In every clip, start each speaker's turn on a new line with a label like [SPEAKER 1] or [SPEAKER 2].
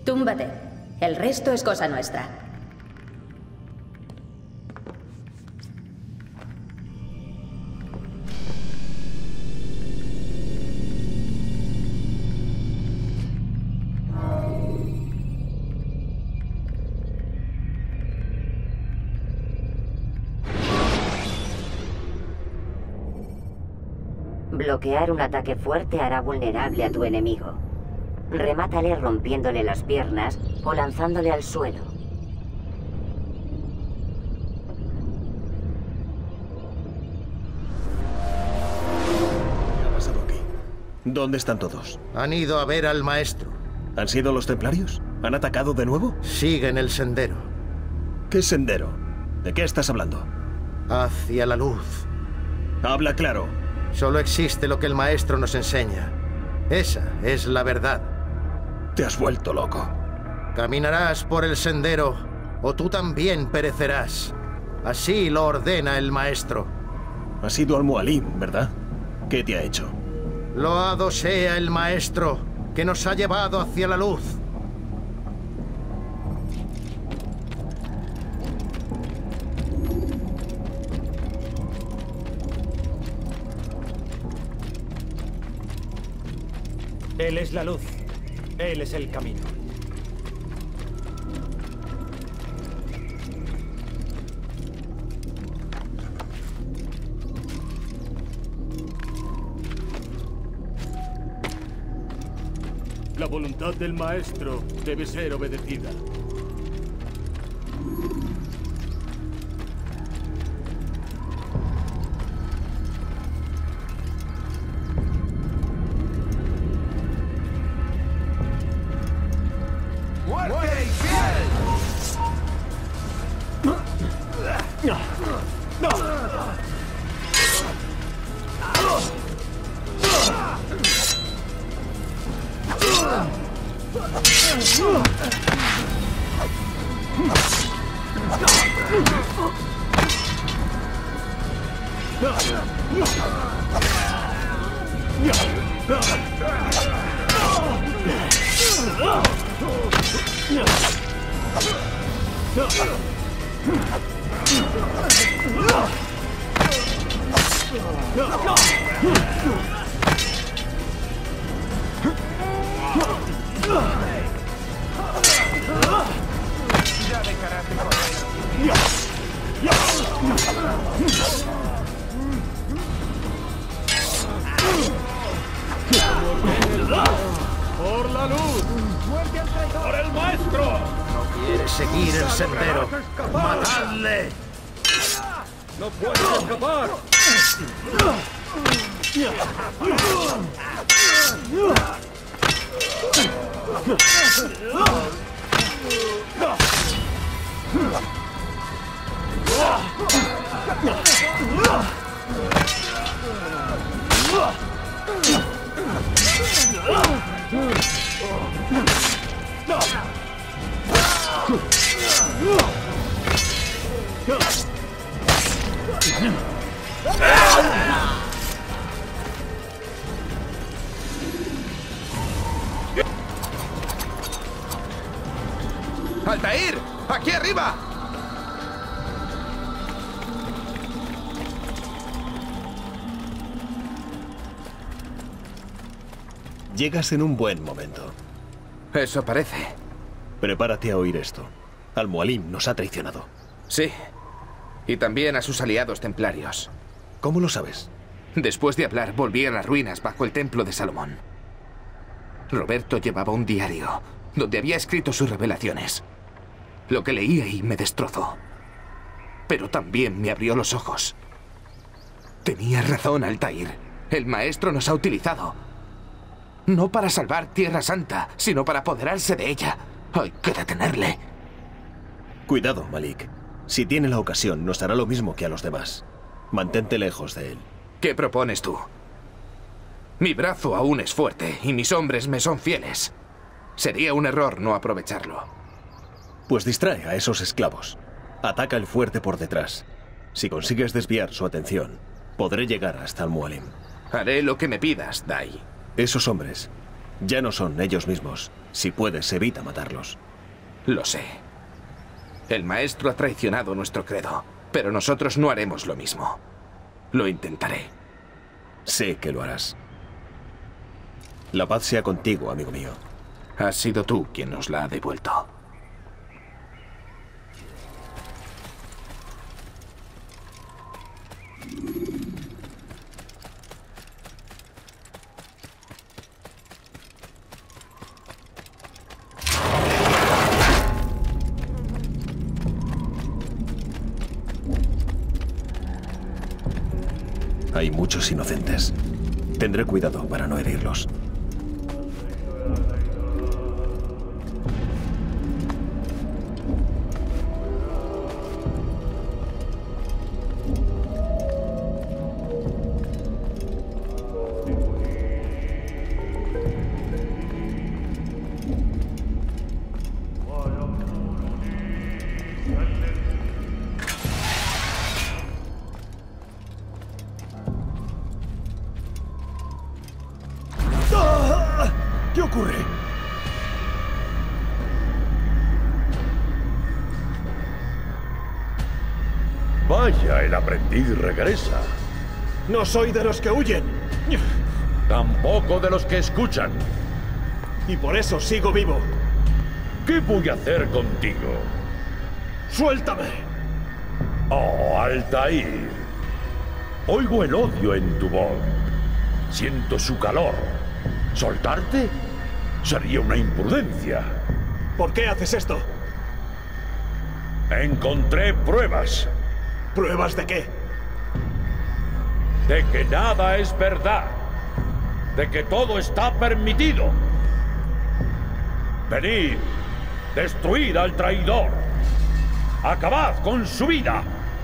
[SPEAKER 1] Túmbate. El resto es cosa nuestra.
[SPEAKER 2] Bloquear un ataque fuerte hará vulnerable a tu enemigo. Remátale rompiéndole las piernas o lanzándole al suelo.
[SPEAKER 3] ¿Qué ha pasado aquí? ¿Dónde están todos?
[SPEAKER 4] Han ido a ver al maestro.
[SPEAKER 3] ¿Han sido los templarios? ¿Han atacado de nuevo?
[SPEAKER 4] Siguen el sendero.
[SPEAKER 3] ¿Qué sendero? ¿De qué estás hablando?
[SPEAKER 4] Hacia la luz.
[SPEAKER 3] Habla claro.
[SPEAKER 4] Solo existe lo que el maestro nos enseña. Esa es la verdad.
[SPEAKER 3] Te has vuelto loco.
[SPEAKER 4] Caminarás por el sendero o tú también perecerás. Así lo ordena el maestro.
[SPEAKER 3] Has ido al Mualim, ¿verdad? ¿Qué te ha hecho?
[SPEAKER 4] Loado sea el maestro que nos ha llevado hacia la luz.
[SPEAKER 5] Él es la luz. Él es el camino. La voluntad del maestro debe ser obedecida. ¡Por la luz! ¡Por el maestro!
[SPEAKER 4] No quiere seguir el sendero. ¡Matadle!
[SPEAKER 5] ¡No puedes escapar!
[SPEAKER 6] ¡Altair! ¡Aquí arriba!
[SPEAKER 3] Llegas en un buen momento.
[SPEAKER 6] Eso parece.
[SPEAKER 3] Prepárate a oír esto. Al-Mualim nos ha traicionado.
[SPEAKER 6] Sí. Y también a sus aliados templarios.
[SPEAKER 3] ¿Cómo lo sabes?
[SPEAKER 6] Después de hablar, volví a las ruinas bajo el templo de Salomón. Roberto llevaba un diario donde había escrito sus revelaciones. Lo que leí ahí me destrozó. Pero también me abrió los ojos. Tenía razón, Altair. El maestro nos ha utilizado. No para salvar Tierra Santa, sino para apoderarse de ella. Hay que detenerle.
[SPEAKER 3] Cuidado, Malik. Si tiene la ocasión, nos hará lo mismo que a los demás. Mantente lejos de él.
[SPEAKER 6] ¿Qué propones tú? Mi brazo aún es fuerte y mis hombres me son fieles. Sería un error no aprovecharlo.
[SPEAKER 3] Pues distrae a esos esclavos. Ataca el fuerte por detrás. Si consigues desviar su atención, podré llegar hasta el Mualim.
[SPEAKER 6] Haré lo que me pidas, Dai.
[SPEAKER 3] Esos hombres Ya no son ellos mismos. Si puedes, evita matarlos.
[SPEAKER 6] Lo sé. El maestro ha traicionado nuestro credo, pero nosotros no haremos lo mismo. Lo intentaré.
[SPEAKER 3] Sé que lo harás. La paz sea contigo, amigo mío.
[SPEAKER 6] Has sido tú quien nos la ha devuelto.
[SPEAKER 3] Hay muchos inocentes. Tendré cuidado para no herirlos. ¿Qué ocurre?
[SPEAKER 7] Vaya, el aprendiz regresa.
[SPEAKER 3] No soy de los que huyen.
[SPEAKER 7] Tampoco de los que escuchan.
[SPEAKER 3] Y por eso sigo vivo.
[SPEAKER 7] ¿Qué voy a hacer contigo?
[SPEAKER 3] ¡Suéltame!
[SPEAKER 7] Oh, Altair. Oigo el odio en tu voz. Siento su calor. ¿Soltarte? Sería una imprudencia.
[SPEAKER 3] ¿Por qué haces esto?
[SPEAKER 7] Encontré pruebas.
[SPEAKER 3] ¿Pruebas de qué?
[SPEAKER 7] De que nada es verdad. De que todo está permitido. Venid, destruid al traidor. Acabad con su vida.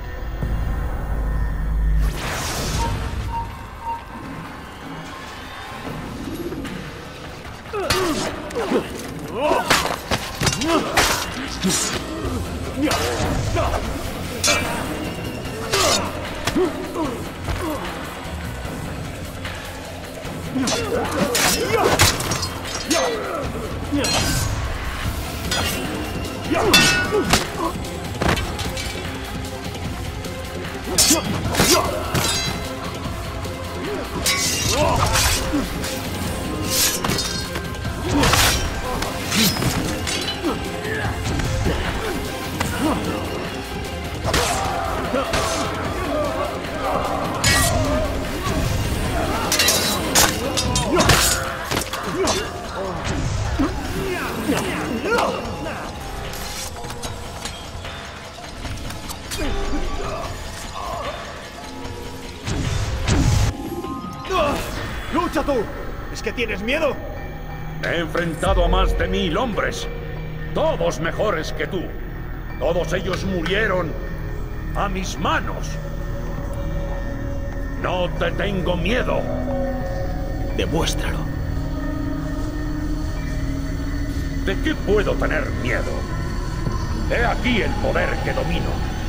[SPEAKER 3] ¡Lucha tú! ¿Es que tienes miedo?
[SPEAKER 7] He enfrentado a más de 1000 hombres. Todos mejores que tú. Todos ellos murieron a mis manos. No te tengo miedo.
[SPEAKER 3] Demuéstralo.
[SPEAKER 7] ¿De qué puedo tener miedo? He aquí el poder que domino.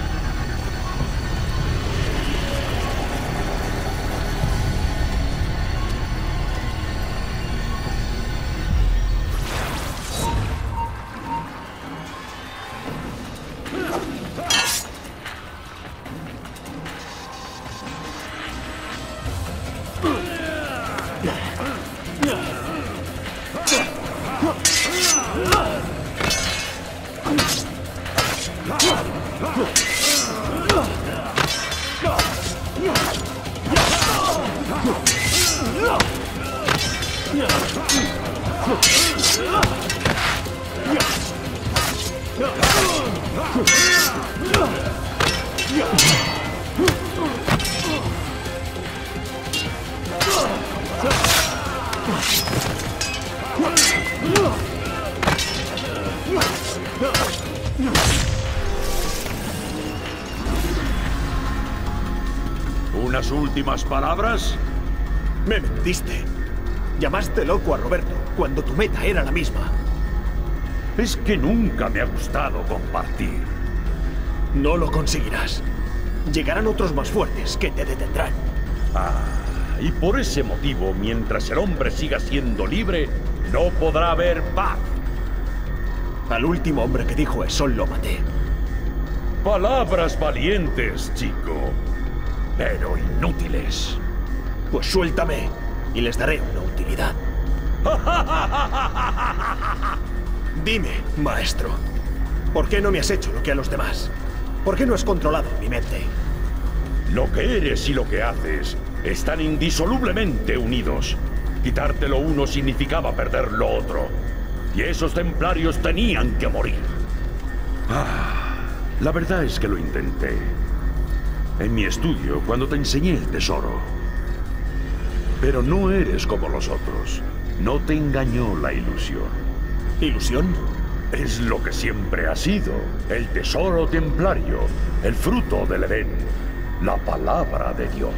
[SPEAKER 7] ¿Unas últimas palabras?
[SPEAKER 3] Me mentiste. Llamaste loco a Roberto cuando tu meta era la misma.
[SPEAKER 7] Es que nunca me ha gustado compartir.
[SPEAKER 3] No lo conseguirás. Llegarán otros más fuertes que te detendrán.
[SPEAKER 7] Ah, y por ese motivo, mientras el hombre siga siendo libre, no podrá haber paz.
[SPEAKER 3] Al último hombre que dijo eso lo maté.
[SPEAKER 7] Palabras valientes, chico, pero inútiles.
[SPEAKER 3] Pues suéltame y les daré una utilidad. Dime, maestro, ¿por qué no me has hecho lo que a los demás? ¿Por qué no has controlado mi mente?
[SPEAKER 7] Lo que eres y lo que haces están indisolublemente unidos. Quitarte lo uno significaba perder lo otro. Y esos templarios tenían que morir. La verdad es que lo intenté. En mi estudio, cuando te enseñé el tesoro. Pero no eres como los otros. No te engañó la ilusión.
[SPEAKER 3] ¿Ilusión?
[SPEAKER 7] Es lo que siempre ha sido. El tesoro templario. El fruto del Edén. La palabra de Dios.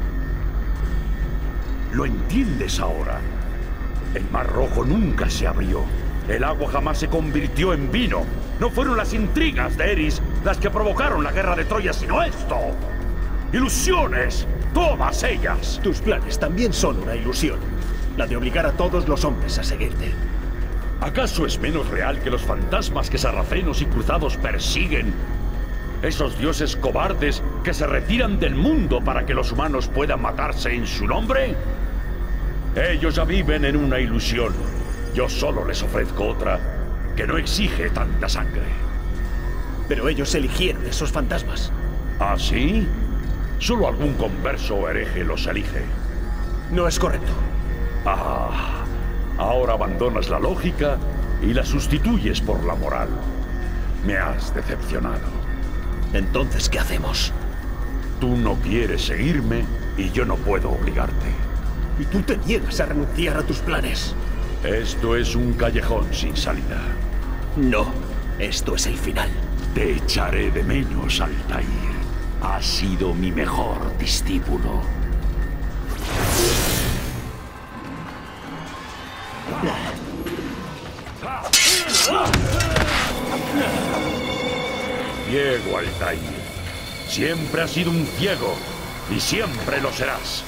[SPEAKER 7] ¿Lo entiendes ahora? El Mar Rojo nunca se abrió. El agua jamás se convirtió en vino. No fueron las intrigas de Eris las que provocaron la guerra de Troya, sino esto. Ilusiones, todas ellas.
[SPEAKER 3] Tus planes también son una ilusión. La de obligar a todos los hombres a seguirte.
[SPEAKER 7] ¿Acaso es menos real que los fantasmas que sarracenos y cruzados persiguen? Esos dioses cobardes que se retiran del mundo para que los humanos puedan matarse en su nombre. Ellos ya viven en una ilusión. Yo solo les ofrezco otra que no exige tanta sangre.
[SPEAKER 3] Pero ellos eligieron esos fantasmas.
[SPEAKER 7] ¿Ah, sí? Solo algún converso o hereje los elige.
[SPEAKER 3] No es correcto.
[SPEAKER 7] Ahora abandonas la lógica y la sustituyes por la moral. Me has decepcionado.
[SPEAKER 3] Entonces, ¿qué hacemos?
[SPEAKER 7] Tú no quieres seguirme y yo no puedo obligarte.
[SPEAKER 3] Y tú te niegas a renunciar a tus planes.
[SPEAKER 7] Esto es un callejón sin salida.
[SPEAKER 3] No, esto es el final.
[SPEAKER 7] Te echaré de menos, Altair. Has sido mi mejor discípulo. Ciego, Altair. Siempre has sido un ciego y siempre lo serás.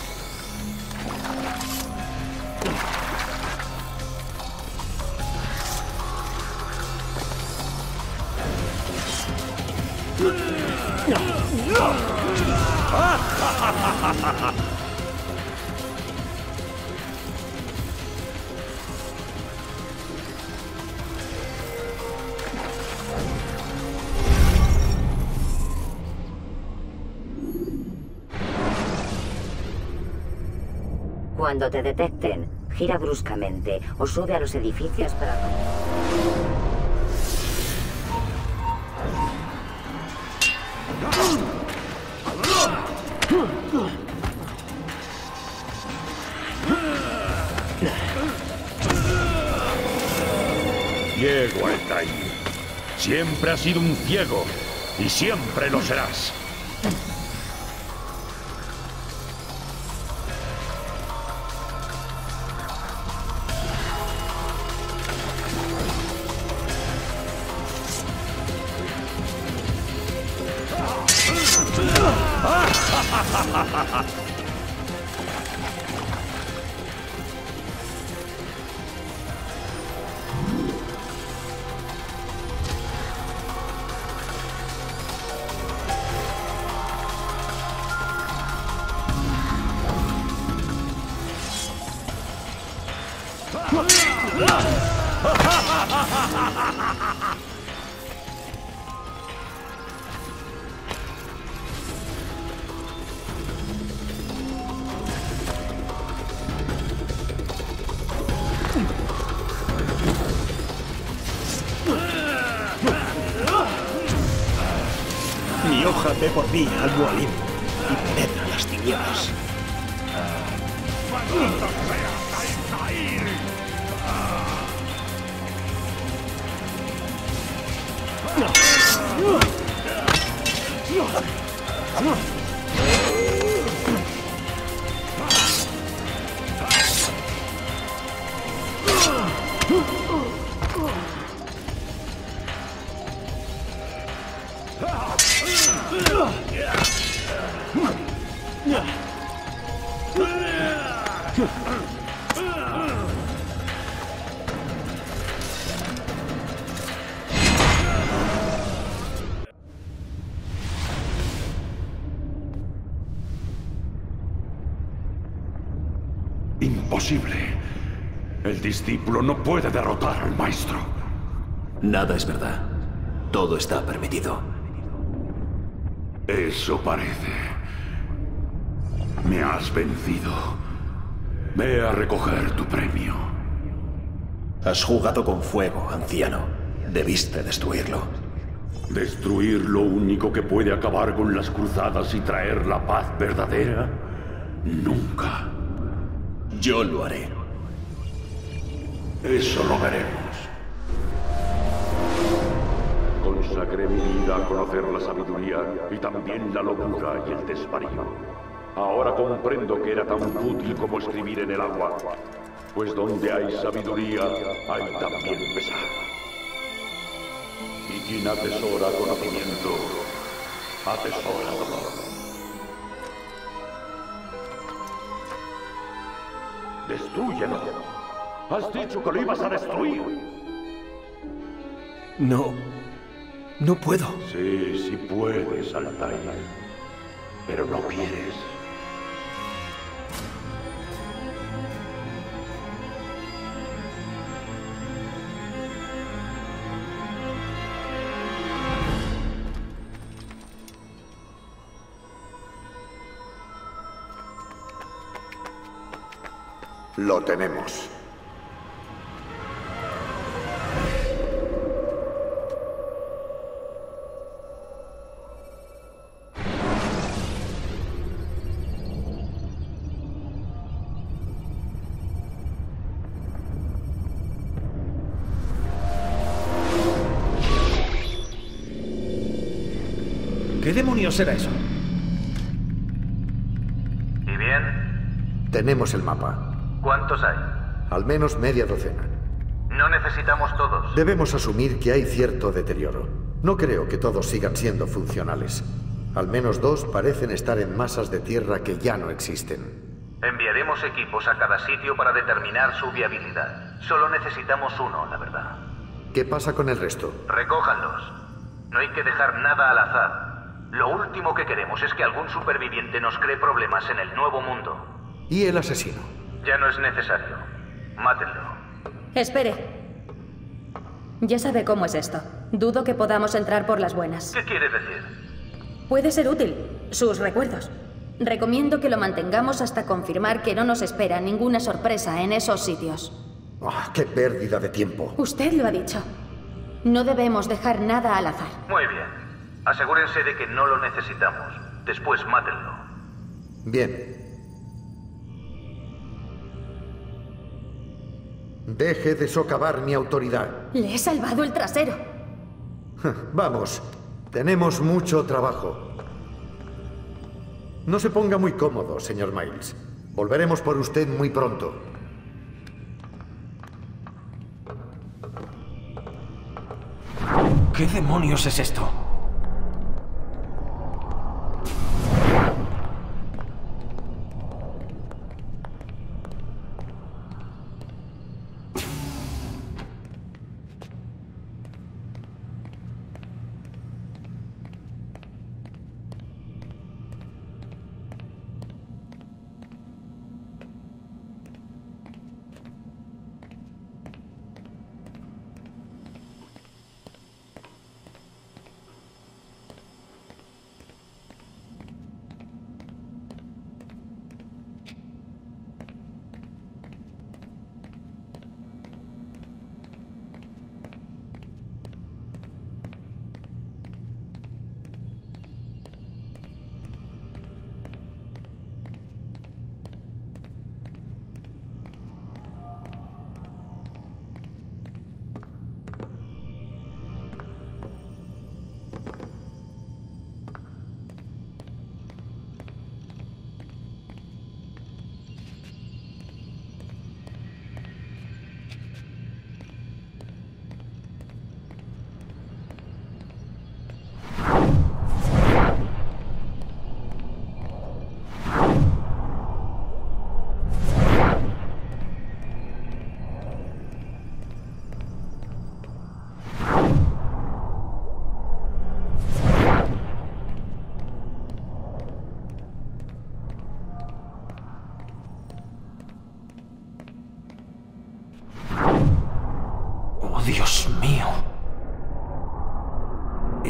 [SPEAKER 2] Cuando te detecten, gira bruscamente o sube a los edificios para...
[SPEAKER 7] Ciego, Altair. Siempre has sido un ciego y siempre lo serás.
[SPEAKER 3] Mi hoja ve por ti, Al-Mualim, y penetra las tinieblas.
[SPEAKER 7] imposible. El discípulo no puede derrotar al maestro.
[SPEAKER 3] Nada es verdad. Todo está permitido.
[SPEAKER 7] Eso parece. Me has vencido. Ve a recoger tu premio.
[SPEAKER 3] Has jugado con fuego, anciano. Debiste destruirlo.
[SPEAKER 7] ¿Destruir lo único que puede acabar con las cruzadas y traer la paz verdadera? Nunca.
[SPEAKER 3] Yo lo haré.
[SPEAKER 7] Eso lo veremos. Consagré mi vida a conocer la sabiduría y también la locura y el desvarío. Ahora comprendo que era tan fútil como escribir en el agua, pues donde hay sabiduría hay también pesar. Y quien atesora conocimiento, atesora dolor. ¡Destrúyelo! ¡Has dicho que lo ibas a destruir!
[SPEAKER 3] No. No puedo.
[SPEAKER 7] Sí, sí puedes, Altair. Pero no quieres.
[SPEAKER 8] Lo tenemos.
[SPEAKER 4] ¿Qué demonios será eso?
[SPEAKER 9] ¿Y bien?
[SPEAKER 8] Tenemos el mapa.
[SPEAKER 9] ¿Cuántos hay?
[SPEAKER 8] Al menos media docena.
[SPEAKER 9] No necesitamos todos.
[SPEAKER 8] Debemos asumir que hay cierto deterioro. No creo que todos sigan siendo funcionales. Al menos 2 parecen estar en masas de tierra que ya no existen.
[SPEAKER 9] Enviaremos equipos a cada sitio para determinar su viabilidad. Solo necesitamos uno, la verdad.
[SPEAKER 8] ¿Qué pasa con el resto?
[SPEAKER 9] Recójanlos. No hay que dejar nada al azar. Lo último que queremos es que algún superviviente nos cree problemas en el nuevo mundo.
[SPEAKER 8] ¿Y el asesino?
[SPEAKER 9] Ya no es necesario. Mátenlo.
[SPEAKER 1] Espere. Ya sabe cómo es esto. Dudo que podamos entrar por las buenas.
[SPEAKER 9] ¿Qué quiere decir?
[SPEAKER 1] Puede ser útil. Sus recuerdos. Recomiendo que lo mantengamos hasta confirmar que no nos espera ninguna sorpresa en esos sitios.
[SPEAKER 8] ¡Ah, qué pérdida de tiempo!
[SPEAKER 1] Usted lo ha dicho. No debemos dejar nada al azar.
[SPEAKER 9] Muy bien. Asegúrense de que no lo necesitamos. Después mátenlo.
[SPEAKER 8] Bien. Deje de socavar mi autoridad.
[SPEAKER 1] Le he salvado el trasero.
[SPEAKER 8] Vamos, tenemos mucho trabajo. No se ponga muy cómodo, señor Miles. Volveremos por usted muy pronto.
[SPEAKER 4] ¿Qué demonios es esto?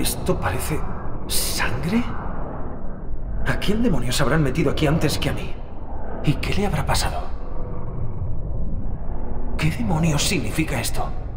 [SPEAKER 10] ¿Esto parece... sangre? ¿A quién demonios habrán metido aquí antes que a mí? ¿Y qué le habrá pasado? ¿Qué demonios significa esto?